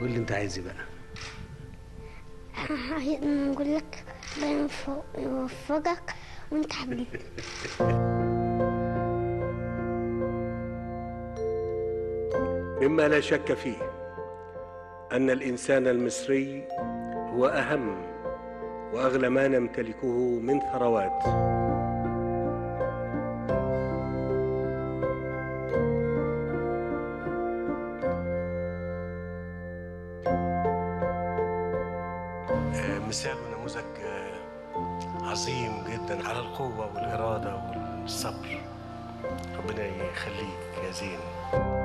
قول لي انت عايز ايه بقى؟ نقول لك ربنا يوفقك وانت حبيبي. مما لا شك فيه أن الإنسان المصري هو أهم وأغلى ما نمتلكه من ثروات. مثال ونموذج عظيم جدا على القوة والإرادة والصبر. ربنا يخليك يا زين.